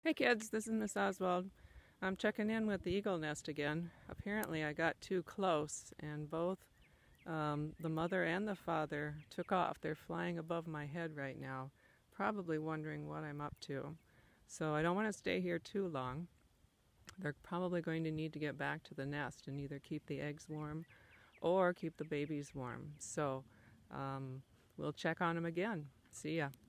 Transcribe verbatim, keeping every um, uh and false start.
Hey kids, this is Miss Oswald. I'm checking in with the eagle nest again. Apparently I got too close and both um, the mother and the father took off. They're flying above my head right now, probably wondering what I'm up to. So I don't want to stay here too long. They're probably going to need to get back to the nest and either keep the eggs warm or keep the babies warm. So um, we'll check on them again. See ya.